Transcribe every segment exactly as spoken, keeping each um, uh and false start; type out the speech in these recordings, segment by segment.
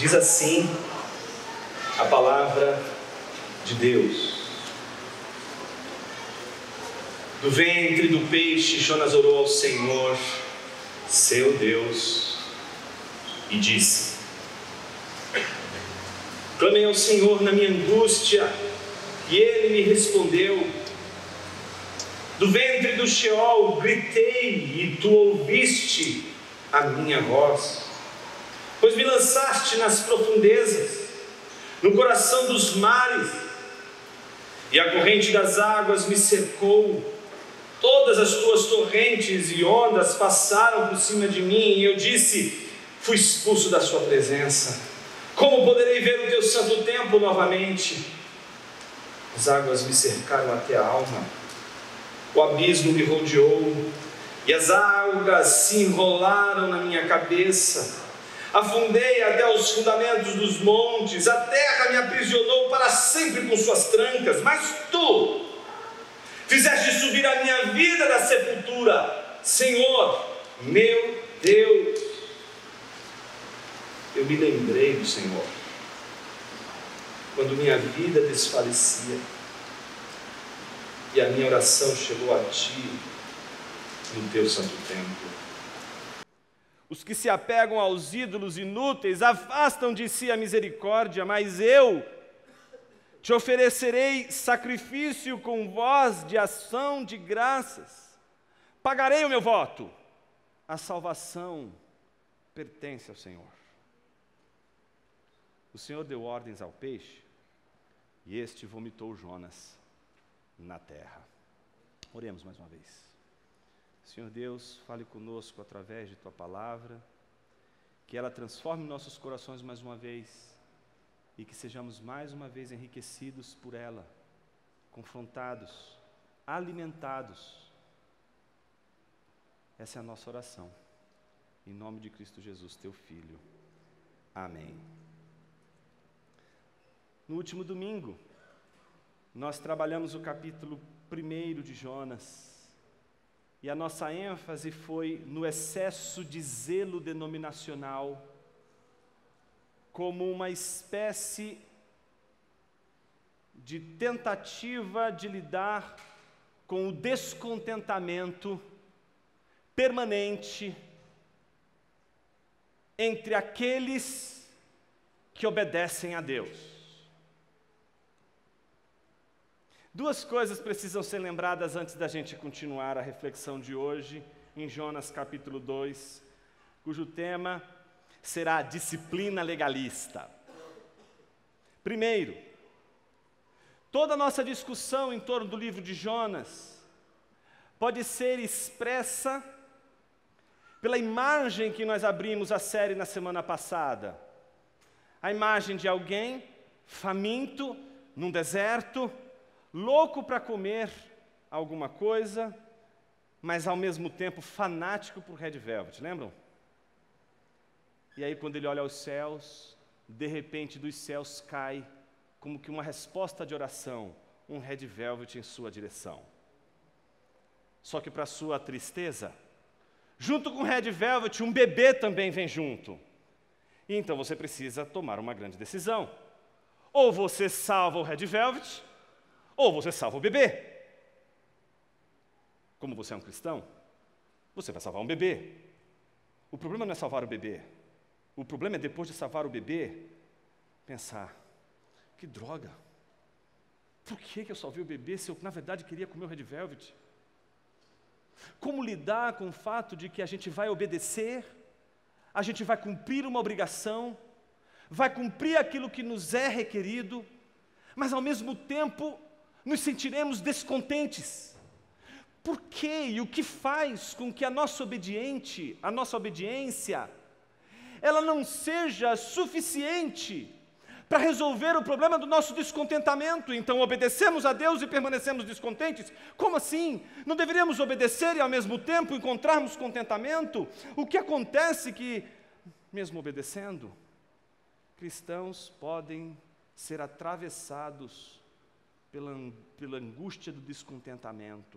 Diz assim a palavra de Deus. Do ventre do peixe, Jonas orou ao Senhor, seu Deus, e disse: clamei ao Senhor na minha angústia, e Ele me respondeu. Do ventre do Sheol gritei, e Tu ouviste a minha voz. Pois me lançaste nas profundezas, no coração dos mares, e a corrente das águas me cercou. Todas as Tuas torrentes e ondas passaram por cima de mim, e eu disse: fui expulso da Sua presença. Como poderei ver o Teu santo templo novamente? As águas me cercaram até a alma, o abismo me rodeou, e as algas se enrolaram na minha cabeça. Afundei até os fundamentos dos montes, a terra me aprisionou para sempre com suas trancas, mas Tu fizeste subir a minha vida da sepultura, Senhor, meu Deus. Eu me lembrei do Senhor, quando minha vida desfalecia, e a minha oração chegou a Ti, no Teu santo templo. Os que se apegam aos ídolos inúteis afastam de si a misericórdia, mas eu Te oferecerei sacrifício com voz de ação de graças. Pagarei o meu voto. A salvação pertence ao Senhor. O Senhor deu ordens ao peixe, e este vomitou Jonas na terra. Oremos mais uma vez. Senhor Deus, fale conosco através de Tua palavra, que ela transforme nossos corações mais uma vez, e que sejamos mais uma vez enriquecidos por ela, confrontados, alimentados. Essa é a nossa oração, em nome de Cristo Jesus, Teu Filho. Amém. No último domingo, nós trabalhamos o capítulo primeiro de Jonas, e a nossa ênfase foi no excesso de zelo denominacional, como uma espécie de tentativa de lidar com o descontentamento permanente entre aqueles que obedecem a Deus. Duas coisas precisam ser lembradas antes da gente continuar a reflexão de hoje, em Jonas capítulo dois, cujo tema será a disciplina legalista. Primeiro, toda a nossa discussão em torno do livro de Jonas pode ser expressa pela imagem que nós abrimos a série na semana passada. A imagem de alguém faminto, num deserto, louco para comer alguma coisa, mas ao mesmo tempo fanático por Red Velvet, lembram? E aí quando ele olha aos céus, de repente dos céus cai, como que uma resposta de oração, um Red Velvet em sua direção. Só que para sua tristeza, junto com o Red Velvet, um bebê também vem junto. E então você precisa tomar uma grande decisão. Ou você salva o Red Velvet, ou você salva o bebê. Como você é um cristão, você vai salvar um bebê. O problema não é salvar o bebê. O problema é, depois de salvar o bebê, pensar: que droga, por que eu salvei o bebê se eu, na verdade, queria comer o Red Velvet? Como lidar com o fato de que a gente vai obedecer, a gente vai cumprir uma obrigação, vai cumprir aquilo que nos é requerido, mas ao mesmo tempo nos sentiremos descontentes. Por quê? E o que faz com que a nossa obediente, a nossa obediência, ela não seja suficiente para resolver o problema do nosso descontentamento? Então obedecemos a Deus e permanecemos descontentes? Como assim? Não deveríamos obedecer e ao mesmo tempo encontrarmos contentamento? O que acontece é que, mesmo obedecendo, cristãos podem ser atravessados pela, pela angústia do descontentamento.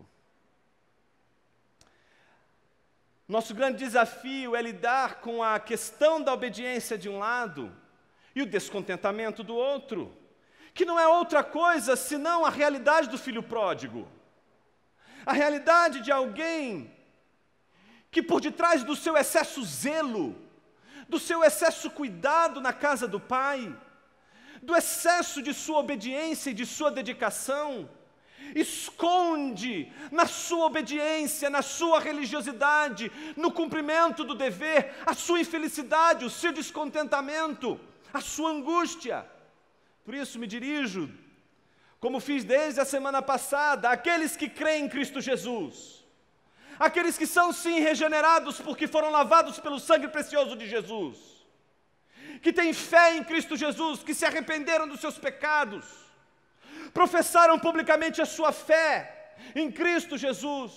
Nosso grande desafio é lidar com a questão da obediência de um lado e o descontentamento do outro, que não é outra coisa senão a realidade do filho pródigo. A realidade de alguém que por detrás do seu excesso zelo, do seu excesso cuidado na casa do pai, do excesso de sua obediência e de sua dedicação, esconde na sua obediência, na sua religiosidade, no cumprimento do dever, a sua infelicidade, o seu descontentamento, a sua angústia. Por isso me dirijo, como fiz desde a semana passada, àqueles que creem em Cristo Jesus, aqueles que são sim regenerados porque foram lavados pelo sangue precioso de Jesus, que têm fé em Cristo Jesus, que se arrependeram dos seus pecados, professaram publicamente a sua fé em Cristo Jesus,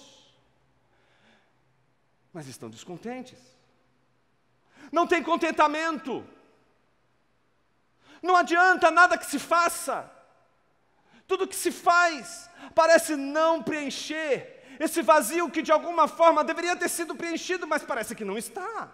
mas estão descontentes, não têm contentamento, não adianta nada que se faça, tudo que se faz parece não preencher esse vazio que de alguma forma deveria ter sido preenchido, mas parece que não está.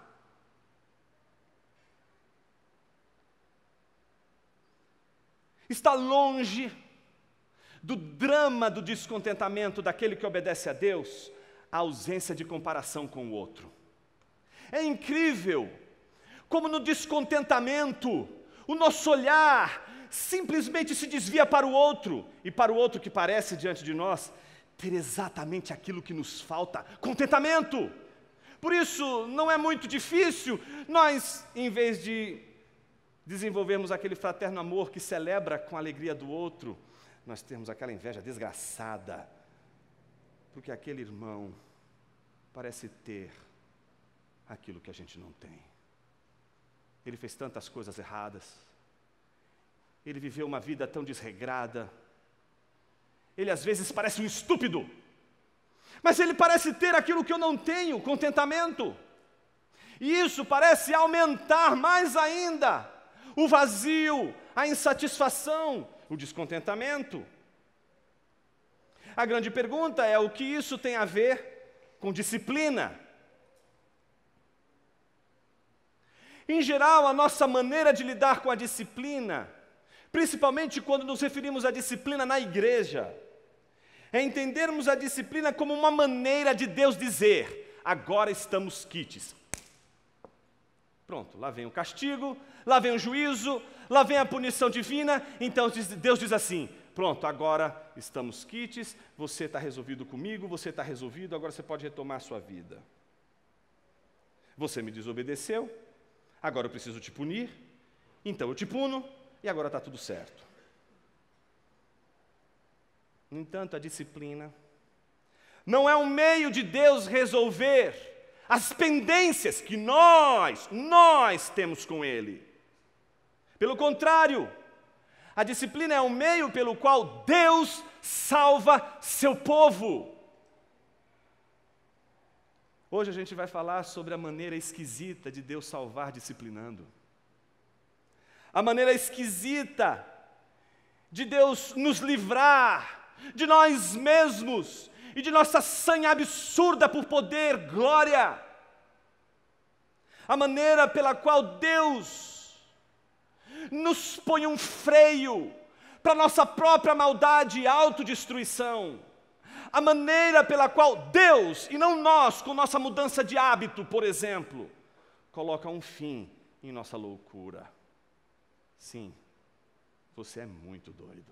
Está longe do drama do descontentamento daquele que obedece a Deus, a ausência de comparação com o outro. É incrível como no descontentamento o nosso olhar simplesmente se desvia para o outro, e para o outro que parece diante de nós ter exatamente aquilo que nos falta, contentamento. Por isso não é muito difícil nós, em vez de desenvolvermos aquele fraterno amor que celebra com a alegria do outro, nós temos aquela inveja desgraçada, porque aquele irmão parece ter aquilo que a gente não tem. Ele fez tantas coisas erradas, ele viveu uma vida tão desregrada, ele às vezes parece um estúpido, mas ele parece ter aquilo que eu não tenho, contentamento. E isso parece aumentar mais ainda o vazio, a insatisfação, o descontentamento. A grande pergunta é: o que isso tem a ver com disciplina? Em geral, a nossa maneira de lidar com a disciplina, principalmente quando nos referimos à disciplina na igreja, é entendermos a disciplina como uma maneira de Deus dizer: agora estamos quites. Pronto, lá vem o castigo, lá vem o juízo, lá vem a punição divina, então Deus diz assim: pronto, agora estamos quites, você está resolvido comigo, você está resolvido, agora você pode retomar a sua vida. Você me desobedeceu, agora eu preciso te punir, então eu te puno, e agora está tudo certo. No entanto, a disciplina não é um meio de Deus resolver as pendências que nós, nós temos com Ele. Pelo contrário, a disciplina é um meio pelo qual Deus salva seu povo. Hoje a gente vai falar sobre a maneira esquisita de Deus salvar disciplinando. A maneira esquisita de Deus nos livrar de nós mesmos e de nossa sanha absurda por poder, glória. A maneira pela qual Deus nos põe um freio para nossa própria maldade e autodestruição. A maneira pela qual Deus, e não nós, com nossa mudança de hábito, por exemplo, coloca um fim em nossa loucura. Sim, você é muito doido.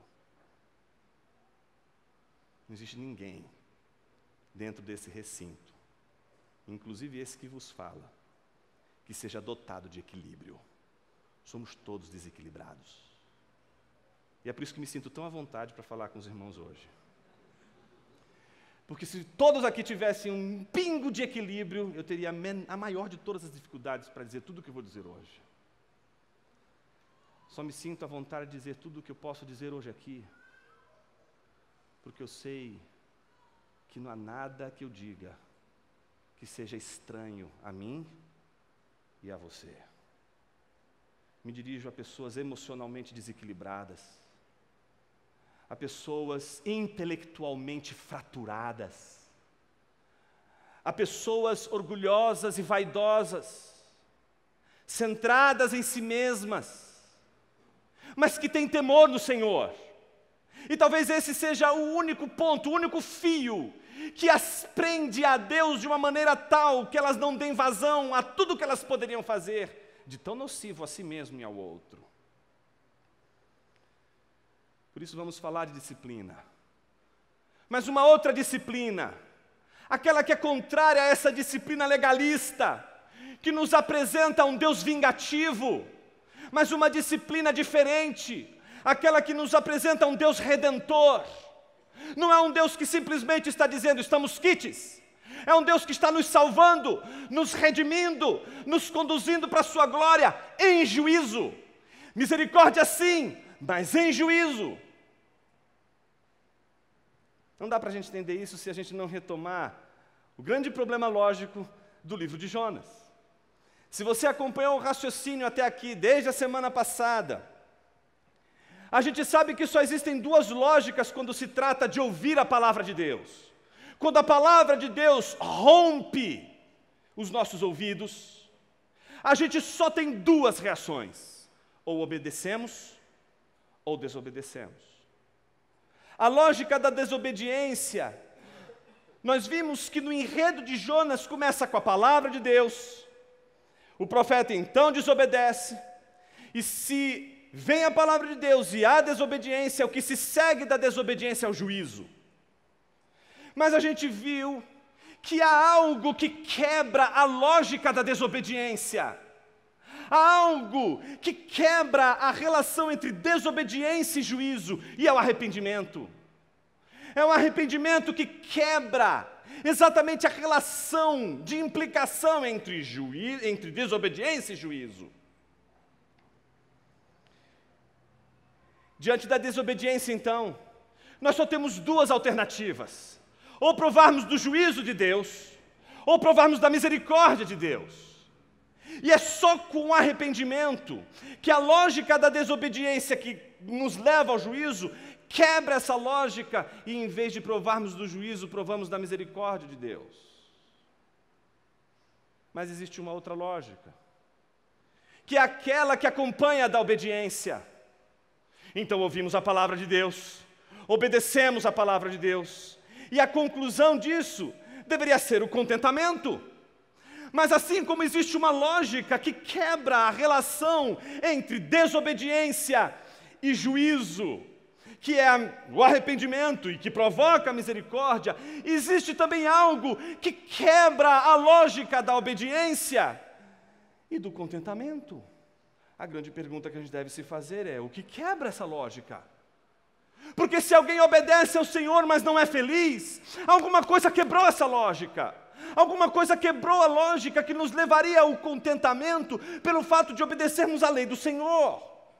Não existe ninguém dentro desse recinto, inclusive esse que vos fala, que seja dotado de equilíbrio. Somos todos desequilibrados. E é por isso que me sinto tão à vontade para falar com os irmãos hoje. Porque se todos aqui tivessem um pingo de equilíbrio, eu teria a maior de todas as dificuldades para dizer tudo o que eu vou dizer hoje. Só me sinto à vontade de dizer tudo o que eu posso dizer hoje aqui, porque eu sei que não há nada que eu diga que seja estranho a mim e a você. Me dirijo a pessoas emocionalmente desequilibradas, a pessoas intelectualmente fraturadas, a pessoas orgulhosas e vaidosas, centradas em si mesmas, mas que têm temor no Senhor. E talvez esse seja o único ponto, o único fio que as prende a Deus de uma maneira tal que elas não deem vazão a tudo que elas poderiam fazer de tão nocivo a si mesmo e ao outro. Por isso vamos falar de disciplina. Mas uma outra disciplina, aquela que é contrária a essa disciplina legalista, que nos apresenta um Deus vingativo, mas uma disciplina diferente, aquela que nos apresenta um Deus redentor. Não é um Deus que simplesmente está dizendo, estamos quites. É um Deus que está nos salvando, nos redimindo, nos conduzindo para a sua glória, em juízo. Misericórdia sim, mas em juízo. Não dá para a gente entender isso se a gente não retomar o grande problema lógico do livro de Jonas. Se você acompanhou o raciocínio até aqui, desde a semana passada, a gente sabe que só existem duas lógicas quando se trata de ouvir a palavra de Deus. Quando a palavra de Deus rompe os nossos ouvidos, a gente só tem duas reações: ou obedecemos, ou desobedecemos. A lógica da desobediência, nós vimos que no enredo de Jonas começa com a palavra de Deus, o profeta então desobedece, e se vem a palavra de Deus e há desobediência, o que se segue da desobediência é o juízo. Mas a gente viu que há algo que quebra a lógica da desobediência. Há algo que quebra a relação entre desobediência e juízo, e é o arrependimento. É o arrependimento que quebra exatamente a relação de implicação entre, juí- entre desobediência e juízo. Diante da desobediência, então, nós só temos duas alternativas: ou provarmos do juízo de Deus, ou provarmos da misericórdia de Deus. E é só com o arrependimento que a lógica da desobediência que nos leva ao juízo quebra essa lógica, e em vez de provarmos do juízo, provamos da misericórdia de Deus. Mas existe uma outra lógica, que é aquela que acompanha a da obediência. Então ouvimos a palavra de Deus, obedecemos a palavra de Deus, e a conclusão disso deveria ser o contentamento. Mas assim como existe uma lógica que quebra a relação entre desobediência e juízo, que é o arrependimento e que provoca a misericórdia, existe também algo que quebra a lógica da obediência e do contentamento. A grande pergunta que a gente deve se fazer é: o que quebra essa lógica? Porque se alguém obedece ao Senhor, mas não é feliz, alguma coisa quebrou essa lógica. Alguma coisa quebrou a lógica que nos levaria ao contentamento pelo fato de obedecermos à lei do Senhor.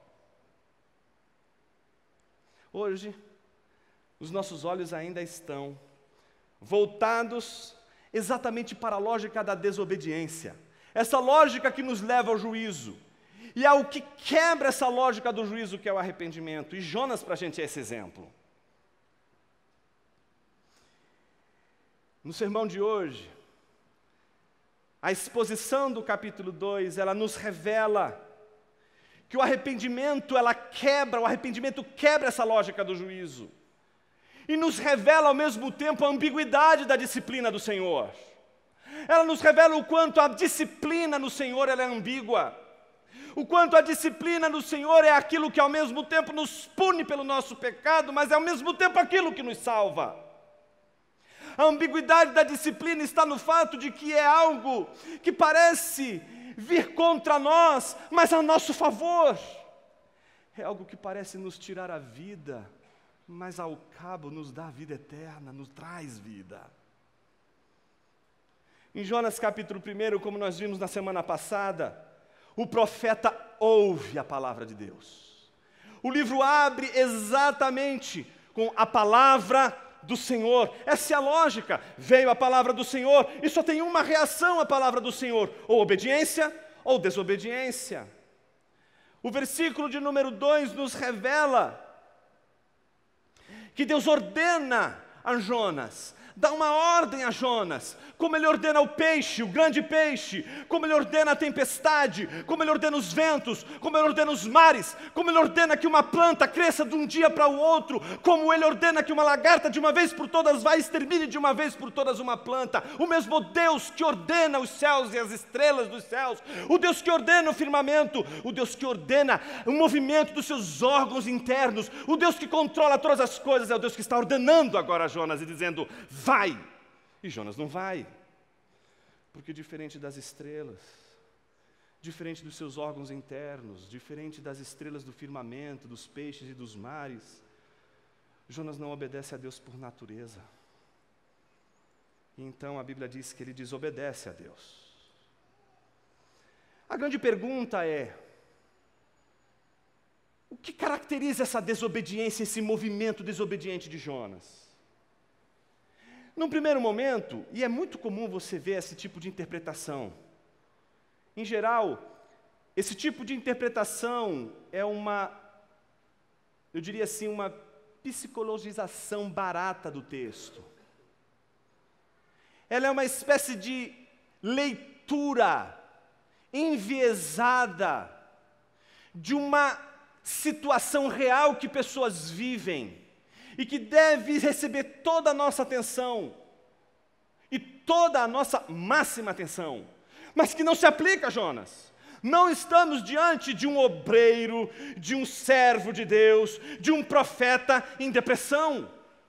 Hoje, os nossos olhos ainda estão voltados exatamente para a lógica da desobediência. Essa lógica que nos leva ao juízo. E há o que quebra essa lógica do juízo, que é o arrependimento. E Jonas, para a gente, é esse exemplo. No sermão de hoje, a exposição do capítulo dois, ela nos revela que o arrependimento, ela quebra, o arrependimento quebra essa lógica do juízo. E nos revela ao mesmo tempo a ambiguidade da disciplina do Senhor. Ela nos revela o quanto a disciplina no Senhor ela é ambígua. O quanto a disciplina no Senhor é aquilo que ao mesmo tempo nos pune pelo nosso pecado, mas é ao mesmo tempo aquilo que nos salva. A ambiguidade da disciplina está no fato de que é algo que parece vir contra nós, mas a nosso favor. É algo que parece nos tirar a vida, mas ao cabo nos dá a vida eterna, nos traz vida. Em Jonas capítulo um, como nós vimos na semana passada, o profeta ouve a palavra de Deus. O livro abre exatamente com a palavra do Senhor. Essa é a lógica. Veio a palavra do Senhor e só tem uma reação à palavra do Senhor: ou obediência ou desobediência. O versículo de número dois nos revela que Deus ordena a Jonas dá uma ordem a Jonas, como ele ordena o peixe, o grande peixe, como ele ordena a tempestade, como ele ordena os ventos, como ele ordena os mares, como ele ordena que uma planta cresça de um dia para o outro, como ele ordena que uma lagarta de uma vez por todas vá e extermine de uma vez por todas uma planta. O mesmo Deus que ordena os céus e as estrelas dos céus, o Deus que ordena o firmamento, o Deus que ordena o movimento dos seus órgãos internos, o Deus que controla todas as coisas, é o Deus que está ordenando agora a Jonas e dizendo: vai! E Jonas não vai, porque diferente das estrelas, diferente dos seus órgãos internos, diferente das estrelas do firmamento, dos peixes e dos mares, Jonas não obedece a Deus por natureza. E então a Bíblia diz que ele desobedece a Deus. A grande pergunta é: o que caracteriza essa desobediência, esse movimento desobediente de Jonas? Num primeiro momento, e é muito comum você ver esse tipo de interpretação, em geral, esse tipo de interpretação é uma, eu diria assim, uma psicologização barata do texto. Ela é uma espécie de leitura enviesada de uma situação real que pessoas vivem e que deve receber toda a nossa atenção e toda a nossa máxima atenção, mas que não se aplica a Jonas. Não estamos diante de um obreiro, de um servo de Deus, de um profeta em depressão.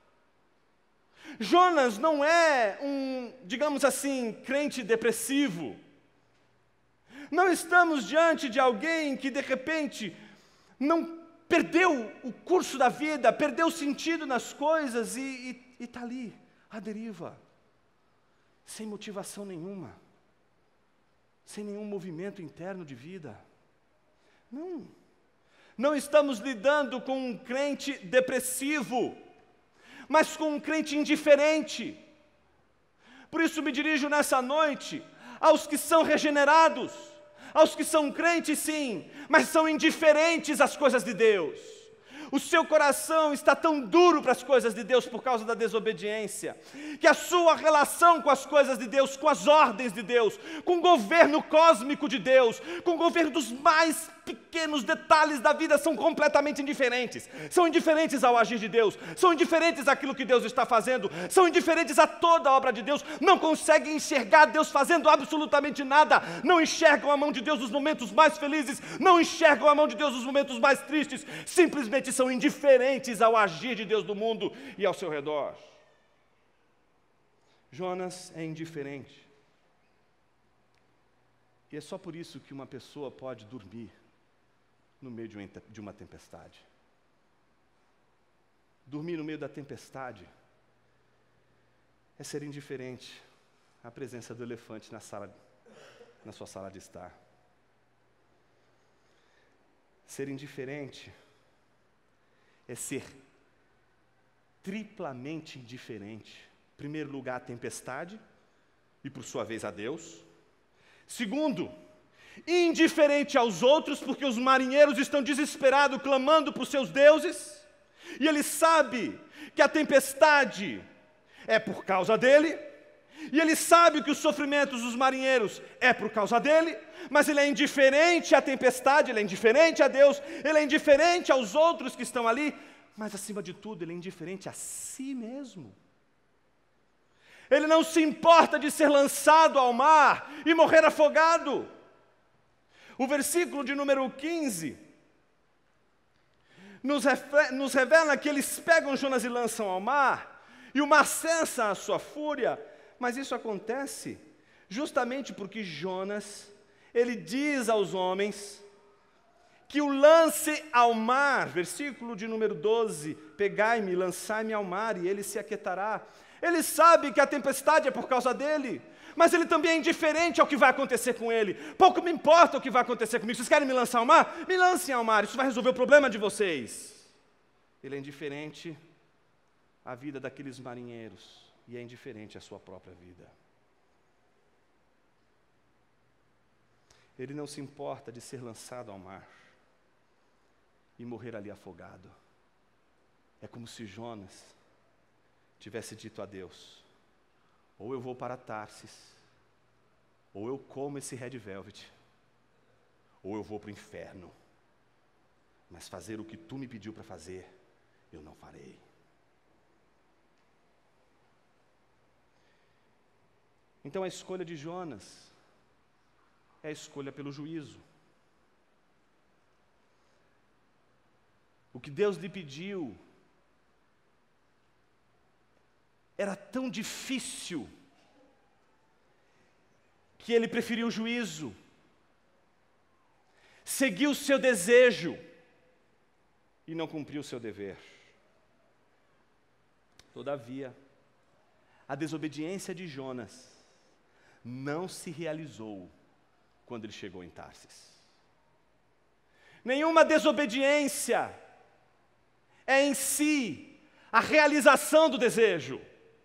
Jonas não é um, digamos assim, crente depressivo. Não estamos diante de alguém que de repente não perdeu o curso da vida, perdeu o sentido nas coisas e está ali, à deriva, sem motivação nenhuma, sem nenhum movimento interno de vida. Não, não estamos lidando com um crente depressivo, mas com um crente indiferente. Por isso me dirijo nessa noite aos que são regenerados, aos que são crentes sim, mas são indiferentes às coisas de Deus. O seu coração está tão duro para as coisas de Deus por causa da desobediência, que a sua relação com as coisas de Deus, com as ordens de Deus, com o governo cósmico de Deus, com o governo dos mais pequenos detalhes da vida são completamente indiferentes. São indiferentes ao agir de Deus, são indiferentes àquilo que Deus está fazendo, são indiferentes a toda a obra de Deus, não conseguem enxergar Deus fazendo absolutamente nada, não enxergam a mão de Deus nos momentos mais felizes, não enxergam a mão de Deus nos momentos mais tristes, simplesmente são indiferentes ao agir de Deus no mundo e ao seu redor. Jonas é indiferente. E é só por isso que uma pessoa pode dormir no meio de uma tempestade. Dormir no meio da tempestade é ser indiferente à presença do elefante na sala, na sua sala de estar. Ser indiferente é ser triplamente indiferente. Em primeiro lugar, a tempestade, e por sua vez a Deus. Segundo, indiferente aos outros, porque os marinheiros estão desesperados, clamando para os seus deuses, e ele sabe que a tempestade é por causa dele, e ele sabe que os sofrimentos dos marinheiros é por causa dele, mas ele é indiferente à tempestade, ele é indiferente a Deus, ele é indiferente aos outros que estão ali, mas acima de tudo, ele é indiferente a si mesmo. Ele não se importa de ser lançado ao mar e morrer afogado. O versículo de número quinze nos, nos revela que eles pegam Jonas e lançam ao mar, e o mar cessa a sua fúria, mas isso acontece justamente porque Jonas, ele diz aos homens que o lance ao mar, versículo de número doze, pegai-me, lançai-me ao mar e ele se aquietará. Ele sabe que a tempestade é por causa dele, mas ele também é indiferente ao que vai acontecer com ele. Pouco me importa o que vai acontecer comigo. Vocês querem me lançar ao mar? Me lancem ao mar, isso vai resolver o problema de vocês. Ele é indiferente à vida daqueles marinheiros e é indiferente à sua própria vida. Ele não se importa de ser lançado ao mar e morrer ali afogado. É como se Jonas tivesse dito a Deus: ou eu vou para Tarsis, ou eu como esse red velvet, ou eu vou para o inferno. Mas fazer o que tu me pediu para fazer, eu não farei. Então a escolha de Jonas é a escolha pelo juízo. O que Deus lhe pediu era tão difícil que ele preferiu o juízo, seguiu o seu desejo e não cumpriu o seu dever. Todavia, a desobediência de Jonas não se realizou quando ele chegou em Tarsis. Nenhuma desobediência é em si a realização do desejo.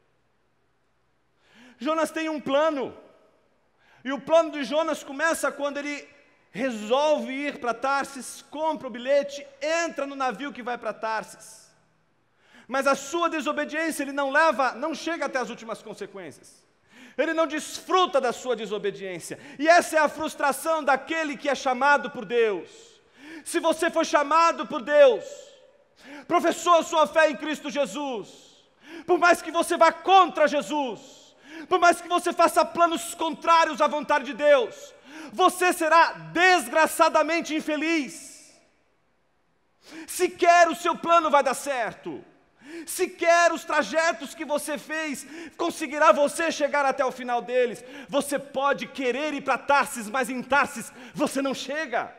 Jonas tem um plano, e o plano de Jonas começa quando ele resolve ir para Tarsis, compra o bilhete, entra no navio que vai para Tarsis. Mas a sua desobediência, ele não leva, não chega até as últimas consequências. Ele não desfruta da sua desobediência. E essa é a frustração daquele que é chamado por Deus. Se você foi chamado por Deus, professou a sua fé em Cristo Jesus, por mais que você vá contra Jesus, por mais que você faça planos contrários à vontade de Deus, você será desgraçadamente infeliz. Sequer o seu plano vai dar certo. Sequer os trajetos que você fez conseguirá você chegar até o final deles. Você pode querer ir para Tarsis, mas em Tarsis você não chega.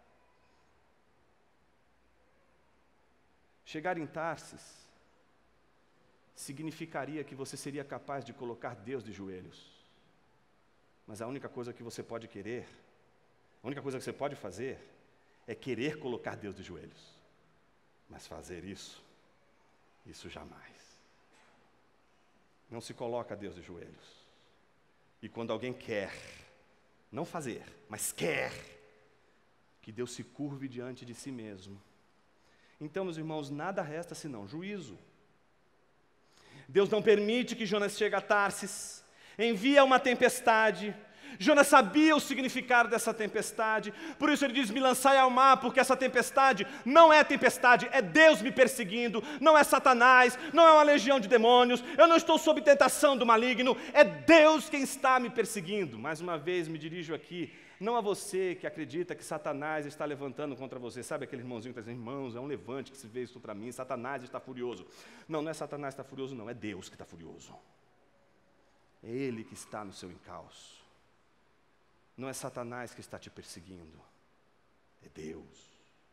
Chegar em Tarsis significaria que você seria capaz de colocar Deus de joelhos. Mas a única coisa que você pode querer, a única coisa que você pode fazer é querer colocar Deus de joelhos. Mas fazer isso, isso jamais. Não se coloca Deus de joelhos. E quando alguém quer, não fazer, mas quer, que Deus se curve diante de si mesmo. Então, meus irmãos, nada resta senão juízo. Deus não permite que Jonas chegue a Tarsis, envia uma tempestade. Jonas sabia o significado dessa tempestade, por isso ele diz, me lançai ao mar, porque essa tempestade não é tempestade, é Deus me perseguindo, não é Satanás, não é uma legião de demônios, eu não estou sob tentação do maligno, é Deus quem está me perseguindo. Mais uma vez me dirijo aqui, não a você que acredita que Satanás está levantando contra você, sabe aquele irmãozinho que está dizendo, irmãos, é um levante que se vê isso contra mim, Satanás está furioso. Não, não é Satanás que está furioso não, é Deus que está furioso. É Ele que está no seu encalço. Não é Satanás que está te perseguindo, é Deus.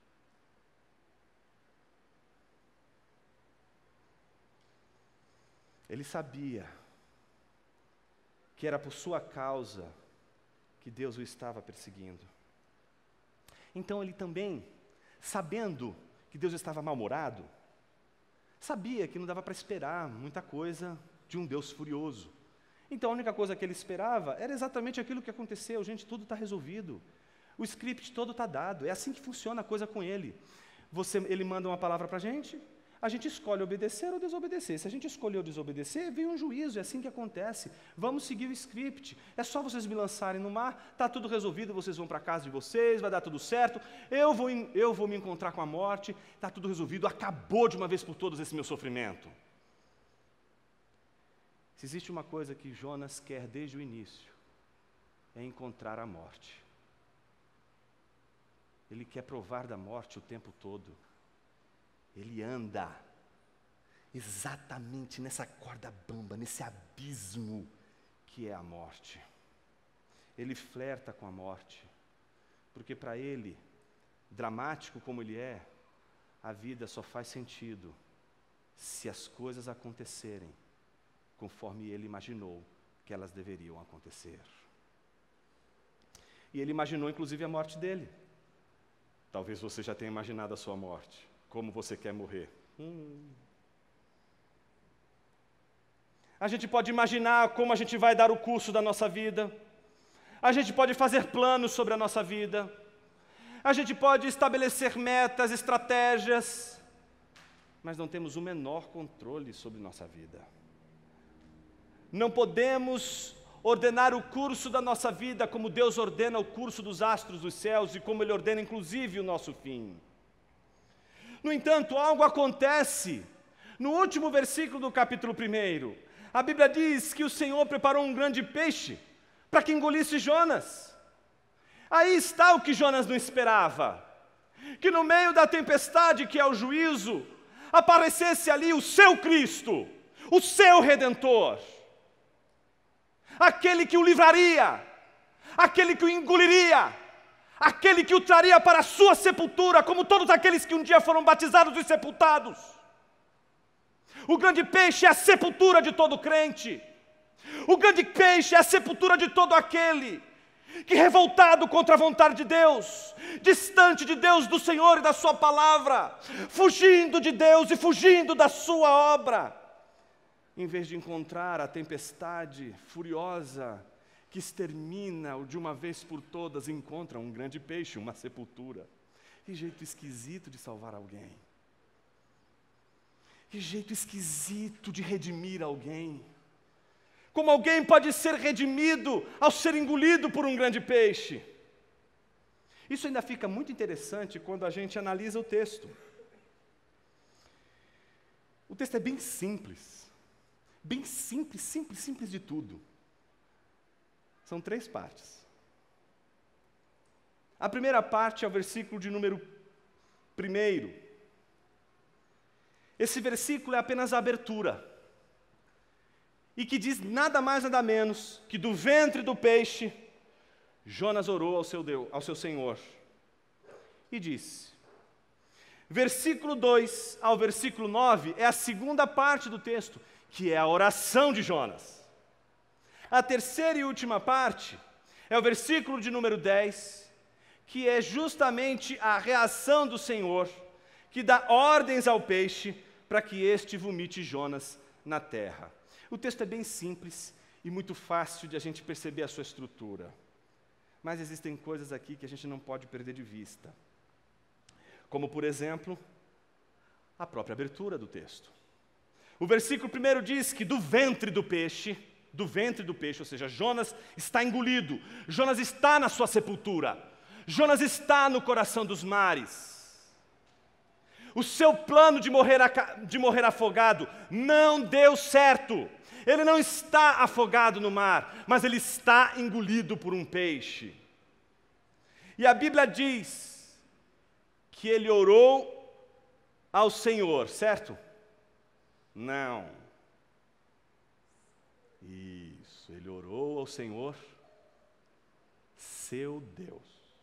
Ele sabia que era por sua causa que Deus o estava perseguindo. Então ele também, sabendo que Deus estava mal-humorado, sabia que não dava para esperar muita coisa de um Deus furioso. Então a única coisa que ele esperava era exatamente aquilo que aconteceu. Gente, tudo está resolvido. O script todo está dado. É assim que funciona a coisa com ele. Você, ele manda uma palavra para a gente, a gente escolhe obedecer ou desobedecer. Se a gente escolheu desobedecer, vem um juízo, é assim que acontece. Vamos seguir o script. É só vocês me lançarem no mar, está tudo resolvido, vocês vão para a casa de vocês, vai dar tudo certo, eu vou, eu vou me encontrar com a morte, está tudo resolvido, acabou de uma vez por todas esse meu sofrimento. Se existe uma coisa que Jonas quer desde o início, é encontrar a morte. Ele quer provar da morte o tempo todo. Ele anda exatamente nessa corda bamba, nesse abismo que é a morte. Ele flerta com a morte, porque para ele, dramático como ele é, a vida só faz sentido se as coisas acontecerem conforme ele imaginou que elas deveriam acontecer. E ele imaginou inclusive a morte dele. Talvez você já tenha imaginado a sua morte. Como você quer morrer? Hum. A gente pode imaginar como a gente vai dar o curso da nossa vida. A gente pode fazer planos sobre a nossa vida. A gente pode estabelecer metas, estratégias, mas não temos o menor controle sobre nossa vida. Não podemos ordenar o curso da nossa vida como Deus ordena o curso dos astros dos céus e como Ele ordena inclusive o nosso fim. No entanto, algo acontece. No último versículo do capítulo primeiro, a Bíblia diz que o Senhor preparou um grande peixe para que engolisse Jonas. Aí está o que Jonas não esperava. Que no meio da tempestade que é o juízo, aparecesse ali o seu Cristo, o seu Redentor, aquele que o livraria, aquele que o engoliria, aquele que o traria para a sua sepultura, como todos aqueles que um dia foram batizados e sepultados. O grande peixe é a sepultura de todo crente. O grande peixe é a sepultura de todo aquele que, revoltado contra a vontade de Deus, distante de Deus, do Senhor e da sua palavra, fugindo de Deus e fugindo da sua obra, em vez de encontrar a tempestade furiosa que extermina de uma vez por todas, encontra um grande peixe, uma sepultura. Que jeito esquisito de salvar alguém. Que jeito esquisito de redimir alguém. Como alguém pode ser redimido ao ser engolido por um grande peixe? Isso ainda fica muito interessante quando a gente analisa o texto. O texto é bem simples. Bem simples, simples, simples de tudo. São três partes. A primeira parte é o versículo de número primeiro. Esse versículo é apenas a abertura. E que diz nada mais nada menos que do ventre do peixe, Jonas orou ao seu Deus, ao seu Senhor. E disse, versículo dois ao versículo nove é a segunda parte do texto, que é a oração de Jonas. A terceira e última parte é o versículo de número dez, que é justamente a reação do Senhor, que dá ordens ao peixe para que este vomite Jonas na terra. O texto é bem simples e muito fácil de a gente perceber a sua estrutura. Mas existem coisas aqui que a gente não pode perder de vista. Como, por exemplo, a própria abertura do texto. O versículo primeiro diz que do ventre do peixe, do ventre do peixe, ou seja, Jonas está engolido, Jonas está na sua sepultura, Jonas está no coração dos mares. O seu plano de morrer, de morrer afogado não deu certo. Ele não está afogado no mar, mas ele está engolido por um peixe. E a Bíblia diz que ele orou ao Senhor, certo? Não. Isso, ele orou ao Senhor, seu Deus.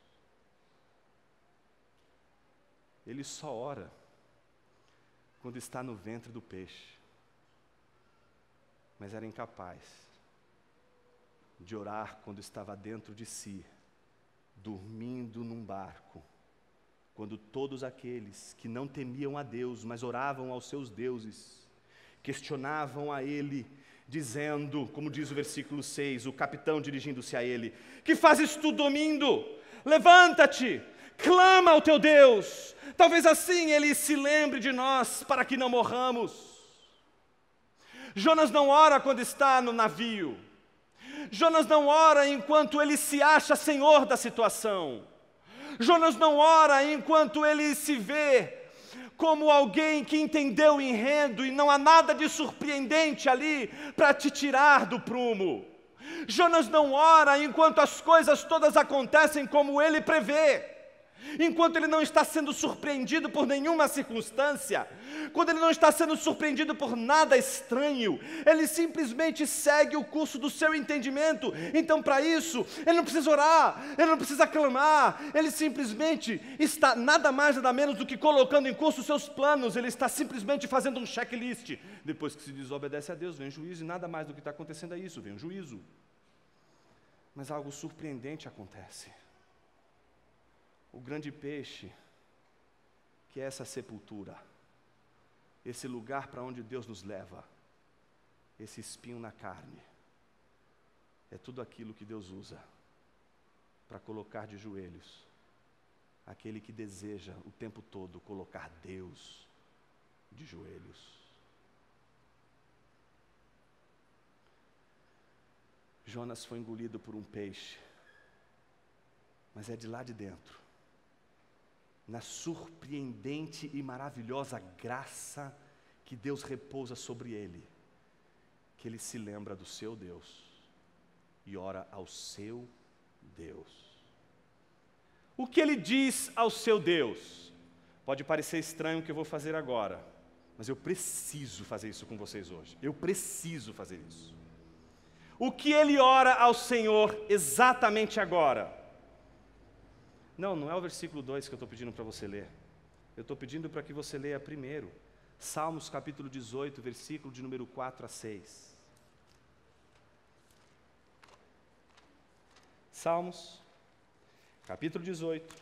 Ele só ora quando está no ventre do peixe. Mas era incapaz de orar quando estava dentro de si, dormindo num barco, quando todos aqueles que não temiam a Deus, mas oravam aos seus deuses, questionavam a Ele, dizendo, como diz o versículo seis, o capitão dirigindo-se a ele, que fazes tu dormindo? Levanta-te, clama ao teu Deus, talvez assim Ele se lembre de nós, para que não morramos. Jonas não ora quando está no navio. Jonas não ora enquanto ele se acha senhor da situação. Jonas não ora enquanto ele se vê como alguém que entendeu o enredo e não há nada de surpreendente ali para te tirar do prumo. Jonas não ora enquanto as coisas todas acontecem como ele prevê. Enquanto ele não está sendo surpreendido por nenhuma circunstância, quando ele não está sendo surpreendido por nada estranho, ele simplesmente segue o curso do seu entendimento. Então, para isso, ele não precisa orar, ele não precisa clamar, ele simplesmente está nada mais nada menos do que colocando em curso os seus planos, ele está simplesmente fazendo um checklist. Depois que se desobedece a Deus, vem o juízo, e nada mais do que está acontecendo é isso, vem o juízo. Mas algo surpreendente acontece. O grande peixe, que é essa sepultura, esse lugar para onde Deus nos leva, esse espinho na carne, é tudo aquilo que Deus usa para colocar de joelhos aquele que deseja o tempo todo colocar Deus de joelhos. Jonas foi engolido por um peixe, mas é de lá de dentro, na surpreendente e maravilhosa graça que Deus repousa sobre ele, que ele se lembra do seu Deus e ora ao seu Deus. O que ele diz ao seu Deus? Pode parecer estranho o que eu vou fazer agora, mas eu preciso fazer isso com vocês hoje. Eu preciso fazer isso. O que ele ora ao Senhor exatamente agora? Não, não é o versículo dois que eu estou pedindo para você ler. Eu estou pedindo para que você leia primeiro Salmos capítulo dezoito, versículo de número quatro a seis. Salmos, capítulo dezoito,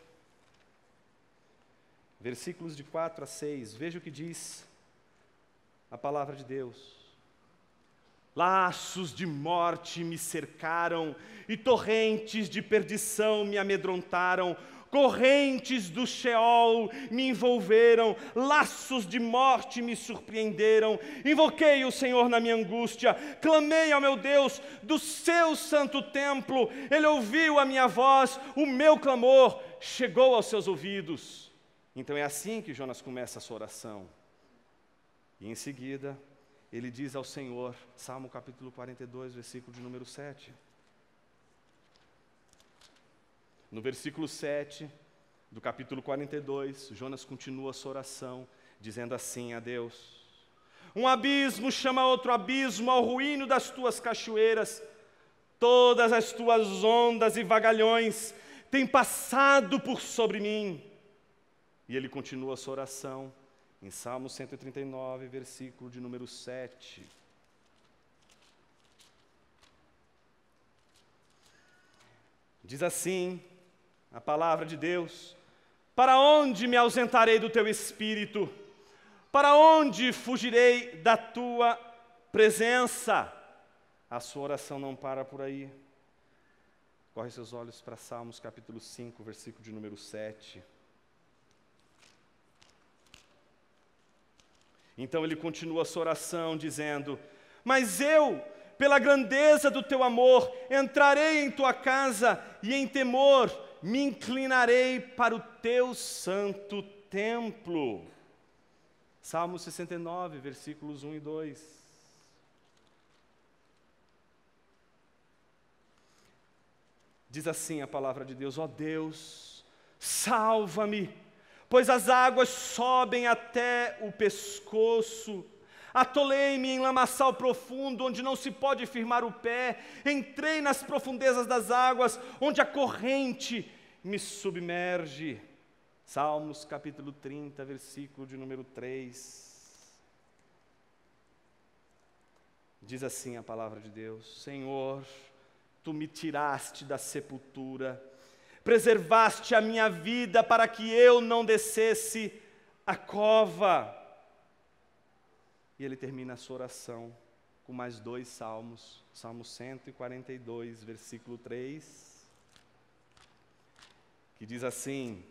versículos de quatro a seis. Veja o que diz a palavra de Deus. Laços de morte me cercaram e torrentes de perdição me amedrontaram. Correntes do Sheol me envolveram, laços de morte me surpreenderam. Invoquei o Senhor na minha angústia, clamei ao meu Deus do seu santo templo. Ele ouviu a minha voz, o meu clamor chegou aos seus ouvidos. Então é assim que Jonas começa a sua oração. E em seguida, ele diz ao Senhor, Salmo capítulo quarenta e dois, versículo de número sete. No versículo sete do capítulo quarenta e dois, Jonas continua a sua oração, dizendo assim a Deus: um abismo chama outro abismo ao ruíno das tuas cachoeiras, todas as tuas ondas e vagalhões têm passado por sobre mim. E ele continua a sua oração, em Salmo cento e trinta e nove, versículo de número sete. Diz assim a palavra de Deus: para onde me ausentarei do teu espírito? Para onde fugirei da tua presença? A sua oração não para por aí. Corre seus olhos para Salmos capítulo cinco, versículo de número sete. Então ele continua a sua oração dizendo: mas eu, pela grandeza do teu amor, entrarei em tua casa e em temor me inclinarei para o teu santo templo. Salmo sessenta e nove, versículos um e dois. Diz assim a palavra de Deus: ó Deus, salva-me, pois as águas sobem até o pescoço. Atolei-me em lamaçal profundo, onde não se pode firmar o pé. Entrei nas profundezas das águas, onde a corrente me submerge. Salmos capítulo trinta, versículo de número três. Diz assim a palavra de Deus: Senhor, Tu me tiraste da sepultura, preservaste a minha vida para que eu não descesse a cova. E ele termina a sua oração com mais dois salmos, Salmo cento e quarenta e dois, versículo três, que diz assim: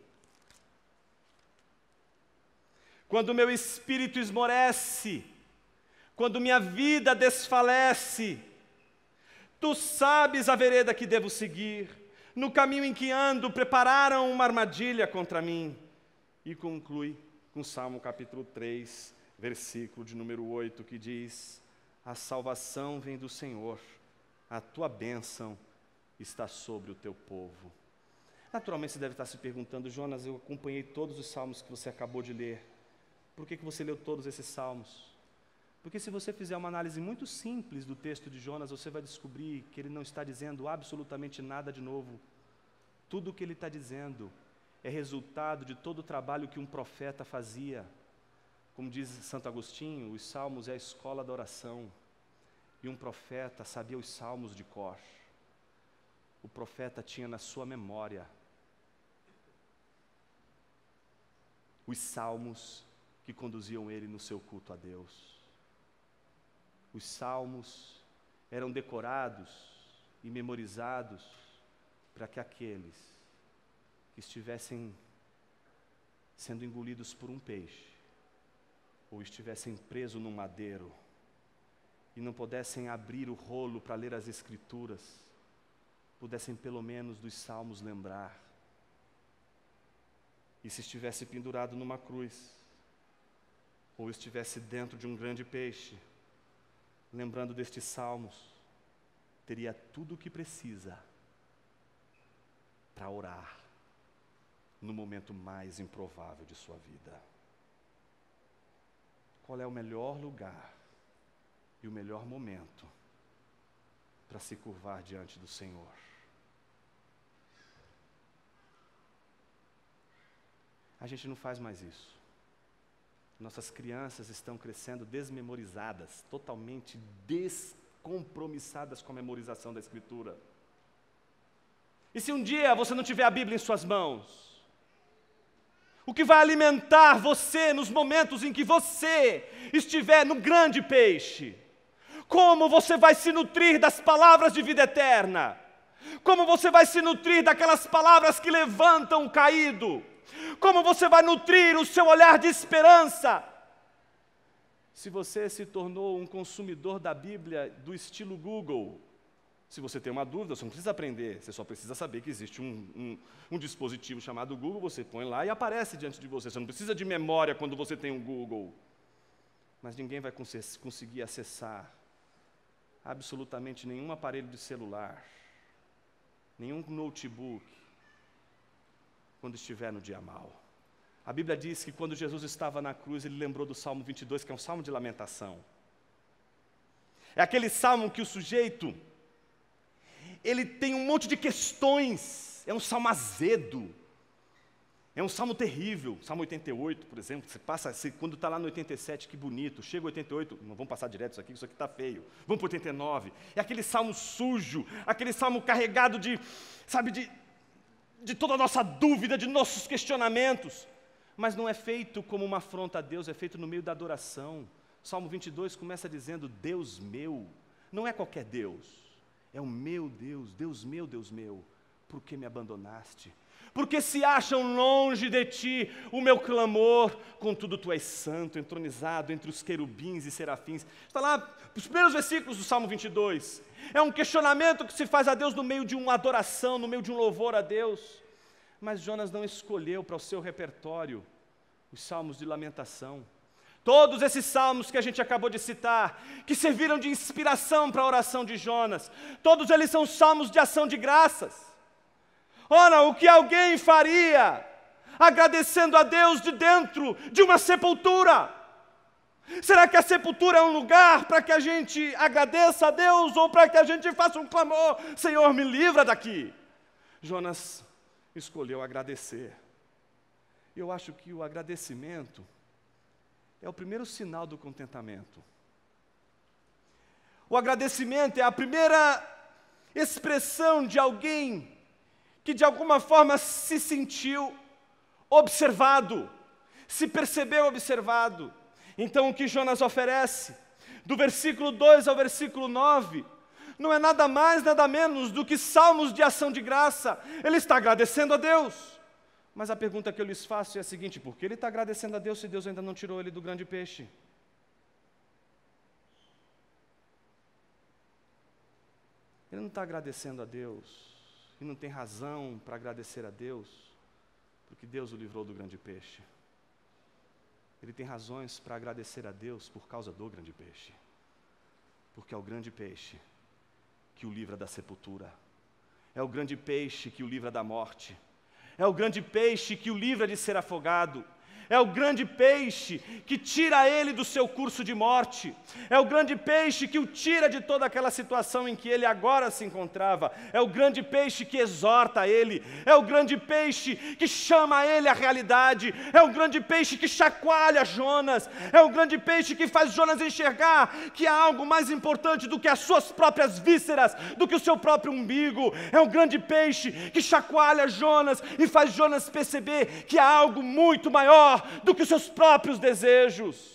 quando meu espírito esmorece, quando minha vida desfalece, Tu sabes a vereda que devo seguir, no caminho em que ando prepararam uma armadilha contra mim. E conclui com Salmo capítulo três, versículo de número oito, que diz: a salvação vem do Senhor, a tua bênção está sobre o teu povo. Naturalmente você deve estar se perguntando: Jonas, eu acompanhei todos os salmos que você acabou de ler, por que que você leu todos esses salmos? Porque se você fizer uma análise muito simples do texto de Jonas, você vai descobrir que ele não está dizendo absolutamente nada de novo. Tudo o que ele está dizendo é resultado de todo o trabalho que um profeta fazia. Como diz Santo Agostinho, os salmos é a escola da oração. E um profeta sabia os salmos de cor. O profeta tinha na sua memória os salmos que conduziam ele no seu culto a Deus. Os salmos eram decorados e memorizados para que aqueles que estivessem sendo engolidos por um peixe, ou estivessem presos num madeiro, e não pudessem abrir o rolo para ler as Escrituras, pudessem pelo menos dos Salmos lembrar. E se estivesse pendurado numa cruz, ou estivesse dentro de um grande peixe, lembrando destes Salmos, teria tudo o que precisa para orar no momento mais improvável de sua vida. Qual é o melhor lugar e o melhor momento para se curvar diante do Senhor? A gente não faz mais isso. Nossas crianças estão crescendo desmemorizadas, totalmente descompromissadas com a memorização da Escritura. E se um dia você não tiver a Bíblia em suas mãos, o que vai alimentar você nos momentos em que você estiver no grande peixe? Como você vai se nutrir das palavras de vida eterna? Como você vai se nutrir daquelas palavras que levantam o caído? Como você vai nutrir o seu olhar de esperança? Se você se tornou um consumidor da Bíblia do estilo Google, se você tem uma dúvida, você não precisa aprender, você só precisa saber que existe um, um, um dispositivo chamado Google, você põe lá e aparece diante de você. Você não precisa de memória quando você tem um Google. Mas ninguém vai cons- conseguir acessar absolutamente nenhum aparelho de celular, nenhum notebook, quando estiver no dia mau. A Bíblia diz que quando Jesus estava na cruz, ele lembrou do Salmo vinte e dois, que é um salmo de lamentação. É aquele salmo que o sujeito, ele tem um monte de questões, é um salmo azedo, é um salmo terrível. Salmo oitenta e oito, por exemplo, você passa, você, quando está lá no oitenta e sete, que bonito, chega o oitenta e oito, não vamos passar direto isso aqui, isso aqui está feio, vamos para o oitenta e nove, é aquele salmo sujo, aquele salmo carregado de, sabe, de... de toda a nossa dúvida, de nossos questionamentos, mas não é feito como uma afronta a Deus, é feito no meio da adoração. Salmo vinte e dois começa dizendo, Deus meu, não é qualquer Deus, é o meu Deus, Deus meu, Deus meu, por que me abandonaste? Porque se acham longe de ti o meu clamor, contudo tu és santo, entronizado entre os querubins e serafins. Está lá, os primeiros versículos do Salmo vinte e dois, é um questionamento que se faz a Deus no meio de uma adoração, no meio de um louvor a Deus. Mas Jonas não escolheu para o seu repertório os salmos de lamentação. Todos esses salmos que a gente acabou de citar, que serviram de inspiração para a oração de Jonas, todos eles são salmos de ação de graças. Ora, o que alguém faria agradecendo a Deus de dentro de uma sepultura? Será que a sepultura é um lugar para que a gente agradeça a Deus ou para que a gente faça um clamor, Senhor, me livra daqui? Jonas escolheu agradecer. Eu acho que o agradecimento é o primeiro sinal do contentamento. O agradecimento é a primeira expressão de alguém que de alguma forma se sentiu observado, se percebeu observado. Então o que Jonas oferece, do versículo dois ao versículo nove, não é nada mais, nada menos do que salmos de ação de graça. Ele está agradecendo a Deus. Mas a pergunta que eu lhes faço é a seguinte, por que ele está agradecendo a Deus se Deus ainda não tirou ele do grande peixe? Ele não está agradecendo a Deus, e não tem razão para agradecer a Deus, porque Deus o livrou do grande peixe. Ele tem razões para agradecer a Deus por causa do grande peixe, porque é o grande peixe que o livra da sepultura, é o grande peixe que o livra da morte, é o grande peixe que o livra de ser afogado, é o grande peixe que tira ele do seu curso de morte, é o grande peixe que o tira de toda aquela situação em que ele agora se encontrava, é o grande peixe que exorta ele, é o grande peixe que chama ele à realidade, é o grande peixe que chacoalha Jonas, é o grande peixe que faz Jonas enxergar que há algo mais importante do que as suas próprias vísceras, do que o seu próprio umbigo, é o grande peixe que chacoalha Jonas e faz Jonas perceber que há algo muito maior do que os seus próprios desejos.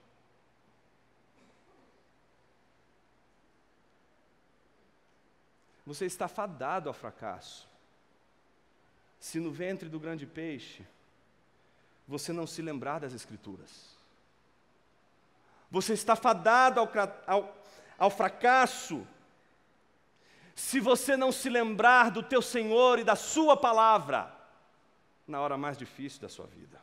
Você está fadado ao fracasso se no ventre do grande peixe você não se lembrar das Escrituras. Você está fadado ao, ao, ao fracasso se você não se lembrar do teu Senhor e da sua palavra na hora mais difícil da sua vida.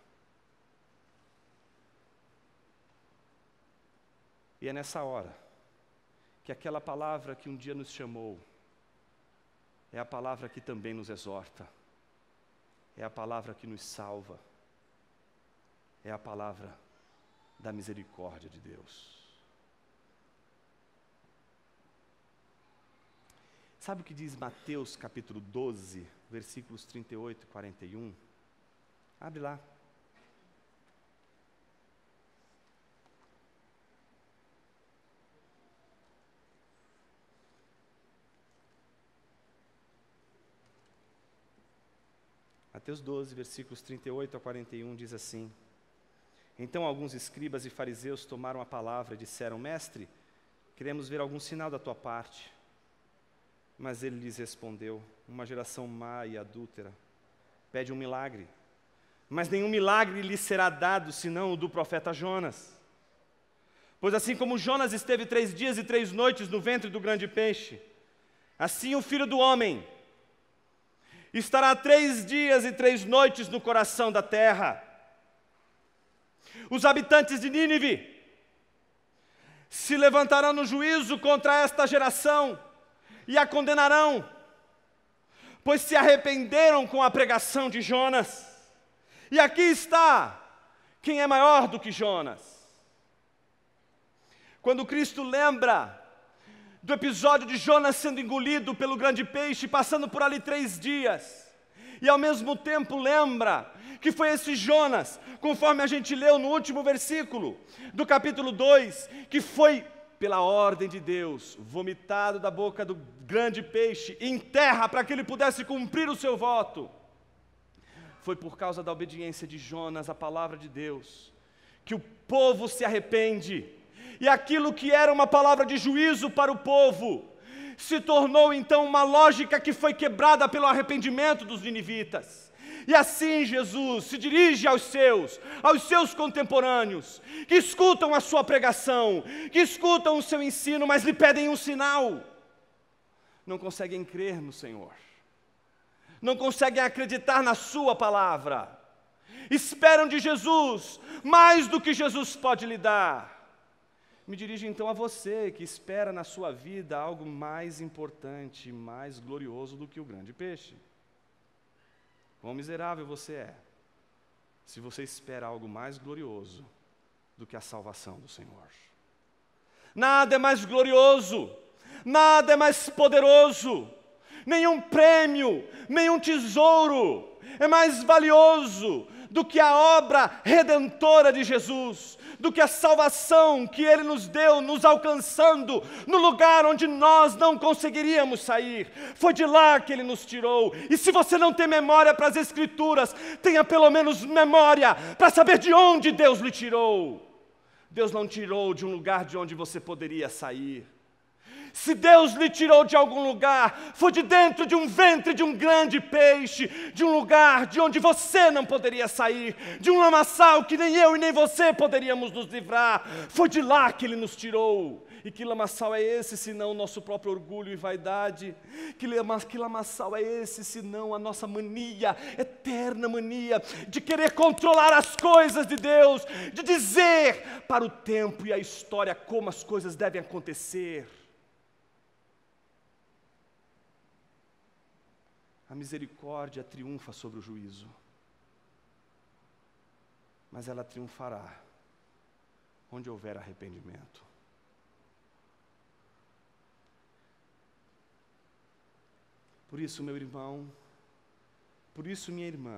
E é nessa hora que aquela palavra que um dia nos chamou é a palavra que também nos exorta, é a palavra que nos salva, é a palavra da misericórdia de Deus. Sabe o que diz Mateus capítulo doze, versículos trinta e oito e quarenta e um? Abre lá. Mateus doze, versículos trinta e oito a quarenta e um diz assim: Então alguns escribas e fariseus tomaram a palavra e disseram: Mestre, queremos ver algum sinal da tua parte. Mas ele lhes respondeu: Uma geração má e adúltera pede um milagre, mas nenhum milagre lhe será dado, senão o do profeta Jonas. Pois assim como Jonas esteve três dias e três noites no ventre do grande peixe, assim o Filho do Homem estará três dias e três noites no coração da terra. Os habitantes de Nínive se levantarão no juízo contra esta geração e a condenarão, pois se arrependeram com a pregação de Jonas. E aqui está quem é maior do que Jonas. Quando Cristo lembra do episódio de Jonas sendo engolido pelo grande peixe, passando por ali três dias, e ao mesmo tempo lembra que foi esse Jonas, conforme a gente leu no último versículo do capítulo dois, que foi, pela ordem de Deus, vomitado da boca do grande peixe em terra para que ele pudesse cumprir o seu voto. Foi por causa da obediência de Jonas à palavra de Deus que o povo se arrepende. E aquilo que era uma palavra de juízo para o povo se tornou então uma lógica que foi quebrada pelo arrependimento dos ninivitas. E assim Jesus se dirige aos seus, aos seus contemporâneos, que escutam a sua pregação, que escutam o seu ensino, mas lhe pedem um sinal. Não conseguem crer no Senhor, não conseguem acreditar na sua palavra, esperam de Jesus mais do que Jesus pode lhe dar. Me dirijo então a você que espera na sua vida algo mais importante, mais glorioso do que o grande peixe. Quão miserável você é, se você espera algo mais glorioso do que a salvação do Senhor. Nada é mais glorioso, nada é mais poderoso, nenhum prêmio, nenhum tesouro é mais valioso do que a obra redentora de Jesus, do que a salvação que Ele nos deu, nos alcançando no lugar onde nós não conseguiríamos sair. Foi de lá que Ele nos tirou. E se você não tem memória para as Escrituras, tenha pelo menos memória para saber de onde Deus lhe tirou. Deus não tirou de um lugar de onde você poderia sair. Se Deus lhe tirou de algum lugar, foi de dentro de um ventre de um grande peixe, de um lugar de onde você não poderia sair, de um lamaçal que nem eu e nem você poderíamos nos livrar. Foi de lá que Ele nos tirou. E que lamaçal é esse, senão o nosso próprio orgulho e vaidade? Que, lama, que lamaçal é esse, senão a nossa mania, eterna mania, de querer controlar as coisas de Deus, de dizer para o tempo e a história como as coisas devem acontecer. A misericórdia triunfa sobre o juízo, mas ela triunfará onde houver arrependimento. Por isso, meu irmão, por isso, minha irmã,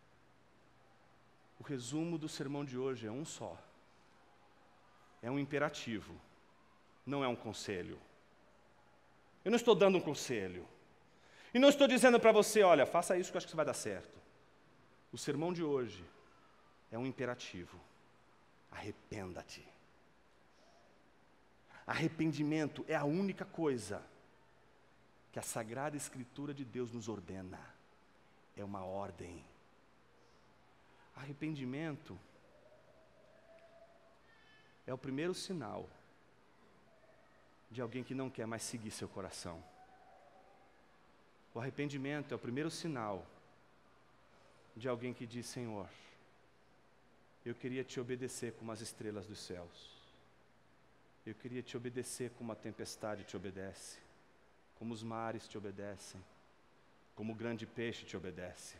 o resumo do sermão de hoje é um só. É um imperativo, não é um conselho. Eu não estou dando um conselho. E não estou dizendo para você, olha, faça isso que eu acho que vai dar certo. O sermão de hoje é um imperativo. Arrependa-te. Arrependimento é a única coisa que a Sagrada Escritura de Deus nos ordena. É uma ordem. Arrependimento é o primeiro sinal de alguém que não quer mais seguir seu coração. O arrependimento é o primeiro sinal de alguém que diz: Senhor, eu queria te obedecer como as estrelas dos céus. Eu queria te obedecer como a tempestade te obedece, como os mares te obedecem, como o grande peixe te obedece.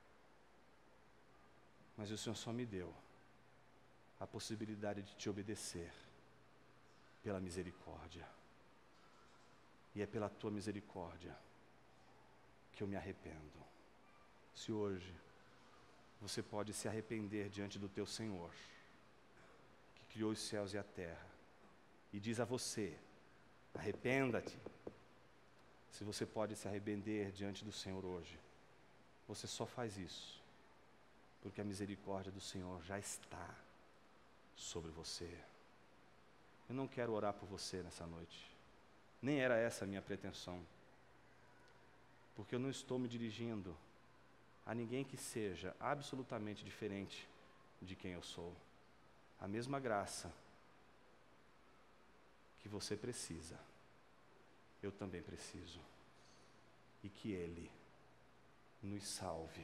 Mas o Senhor só me deu a possibilidade de te obedecer pela misericórdia. E é pela tua misericórdia que eu me arrependo. Se hoje você pode se arrepender diante do teu Senhor, que criou os céus e a terra, e diz a você: arrependa-te. Se você pode se arrepender diante do Senhor hoje, você só faz isso porque a misericórdia do Senhor já está sobre você. Eu não quero orar por você nessa noite, nem era essa a minha pretensão, porque eu não estou me dirigindo a ninguém que seja absolutamente diferente de quem eu sou. A mesma graça que você precisa, eu também preciso, e que Ele nos salve.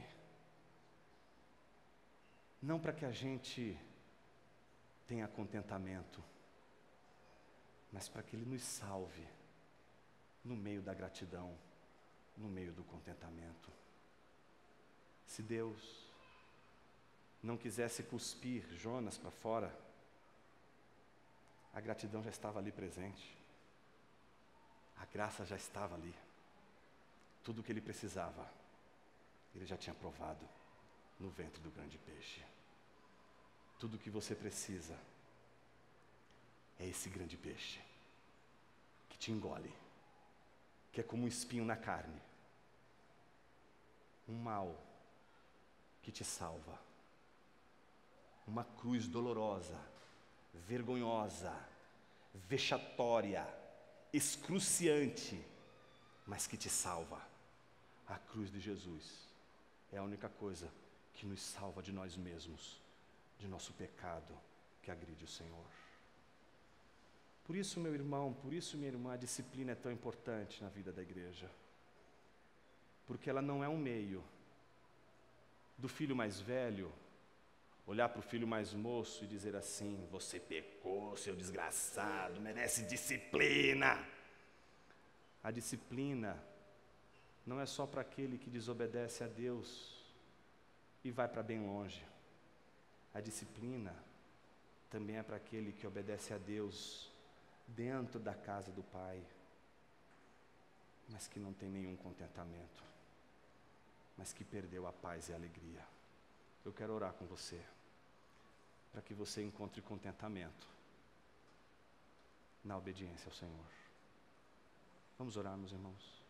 Não para que a gente tenha contentamento, mas para que Ele nos salve no meio da gratidão, no meio do contentamento. Se Deus não quisesse cuspir Jonas para fora, a gratidão já estava ali presente, a graça já estava ali, tudo o que ele precisava, ele já tinha provado no ventre do grande peixe. Tudo o que você precisa é esse grande peixe que te engole, que é como um espinho na carne, um mal que te salva, uma cruz dolorosa, vergonhosa, vexatória, excruciante, mas que te salva. A cruz de Jesus é a única coisa que nos salva de nós mesmos, de nosso pecado que agride o Senhor. Por isso, meu irmão, por isso, minha irmã, a disciplina é tão importante na vida da igreja, porque ela não é um meio do filho mais velho olhar para o filho mais moço e dizer assim: você pecou, seu desgraçado, merece disciplina. A disciplina não é só para aquele que desobedece a Deus e vai para bem longe. A disciplina também é para aquele que obedece a Deus dentro da casa do Pai, mas que não tem nenhum contentamento, mas que perdeu a paz e a alegria. Eu quero orar com você, para que você encontre contentamento na obediência ao Senhor. Vamos orar, meus irmãos.